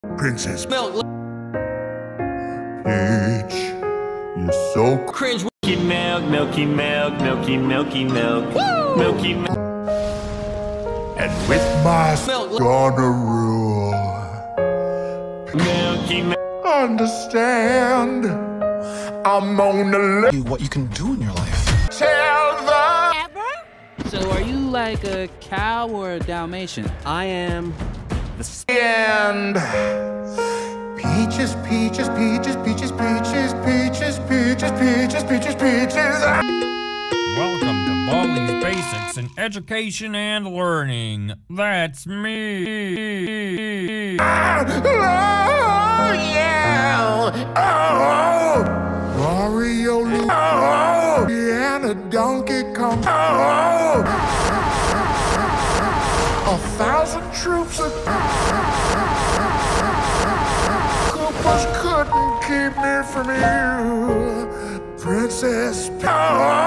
Princess Milk. Peach, you're so Cringe. Milky milk, milky milk, milky milky milk. Woo! Milky milk. and with my Milk. gonna rule. Milky milk. Understand, I'm on the left. What you can do in your life. Tell the So are you like a cow or a Dalmatian? I am end. Peaches, peaches, peaches, peaches, peaches, peaches, peaches, peaches, peaches, peaches. Welcome to Baldi's Basics in Education and Learning. That's me. Oh, yeah. Oh, Mario. Oh, Indiana Donkey Kong. Oh, 1,000 troops of Koopas couldn't keep me from you, Princess. Oh.